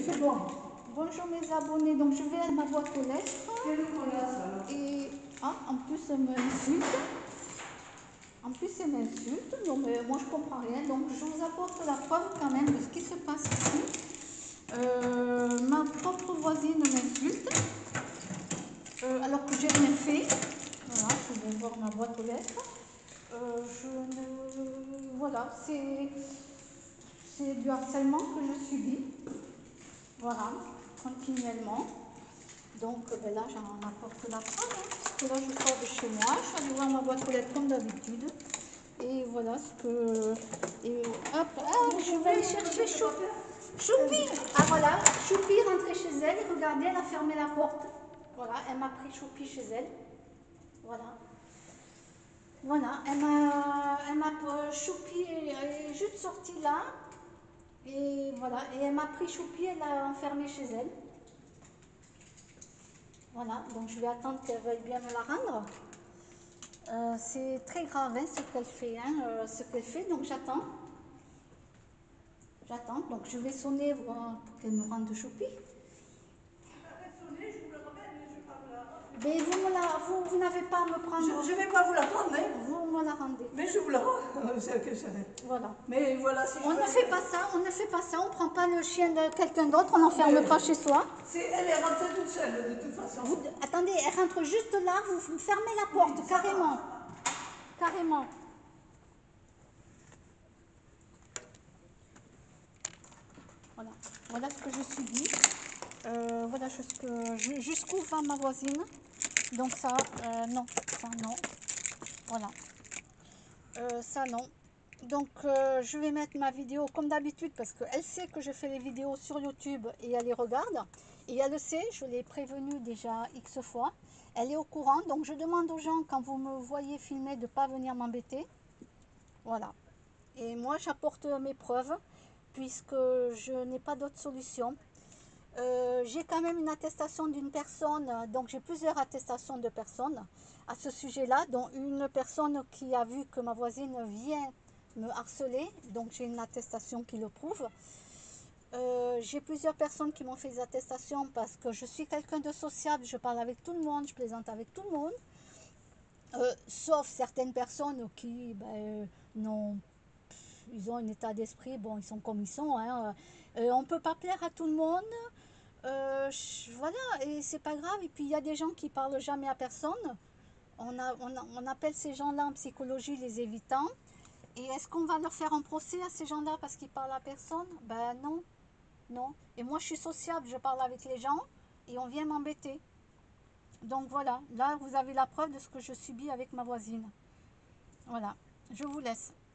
c'est bon. Bonjour mes abonnés, donc je vais à ma boîte aux lettres. Et en plus elle m'insulte. En plus elle m'insulte, donc moi je comprends rien. Donc je vous apporte la preuve quand même de ce qui se passe ici. Ma propre voisine m'insulte. Alors que j'ai rien fait. Voilà, je vais voir ma boîte aux lettres. Voilà, c'est du harcèlement que je subis. Voilà, continuellement. Donc là, j'en apporte la preuve. Parce que là, je sors de chez moi. Je suis allée voir ma boîte aux lettres comme d'habitude. Et voilà ce que... Et hop, je vais chercher Choupi. Ah voilà, Choupi est rentrée chez elle. Regardez, elle a fermé la porte. Voilà, elle m'a pris Choupi chez elle. Voilà. Voilà, Choupi est juste sortie là. Et voilà, et elle m'a pris Choupi, elle l'a enfermé chez elle. Voilà, donc je vais attendre qu'elle veuille bien me la rendre. C'est très grave hein, ce qu'elle fait, donc j'attends. J'attends, donc je vais sonner pour qu'elle me rende Choupi. Mais vous n'avez pas à me prendre. Je ne vais pas vous la prendre, hein. Vous me la rendez. Mais je vous la rends. Voilà. Mais voilà, si on ne fait pas ça, on ne fait pas ça, on ne prend pas le chien de quelqu'un d'autre, on n'enferme pas chez soi. Elle est rentrée toute seule, de toute façon. Attendez, elle rentre juste là, vous fermez la porte, oui, carrément. Carrément. Voilà. Voilà ce que je subis. Voilà jusqu'où va ma voisine. Donc ça, non. Ça, non. Voilà. Ça, non. Donc, je vais mettre ma vidéo comme d'habitude parce qu'elle sait que je fais les vidéos sur YouTube et elle les regarde. Et elle le sait, je l'ai prévenue déjà X fois. Elle est au courant. Donc, je demande aux gens, quand vous me voyez filmer, de ne pas venir m'embêter. Voilà. Et moi, j'apporte mes preuves puisque je n'ai pas d'autre solution. J'ai quand même une attestation d'une personne, donc j'ai plusieurs attestations de personnes à ce sujet-là, dont une personne qui a vu que ma voisine vient me harceler, donc j'ai une attestation qui le prouve. J'ai plusieurs personnes qui m'ont fait des attestations parce que je suis quelqu'un de sociable, je parle avec tout le monde, je plaisante avec tout le monde, sauf certaines personnes qui ils ont un état d'esprit, bon, ils sont comme ils sont, hein. On ne peut pas plaire à tout le monde. Voilà, et c'est pas grave. Et puis il y a des gens qui parlent jamais à personne. On appelle ces gens-là en psychologie les évitants. Et est-ce qu'on va leur faire un procès à ces gens-là parce qu'ils parlent à personne? Ben non, non. Et moi je suis sociable, je parle avec les gens et on vient m'embêter. Donc voilà, là vous avez la preuve de ce que je subis avec ma voisine. Voilà, je vous laisse.